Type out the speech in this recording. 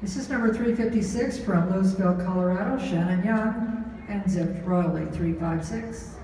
This is number 356 from Louisville, Colorado, Shannon Young, and zipped royally 356.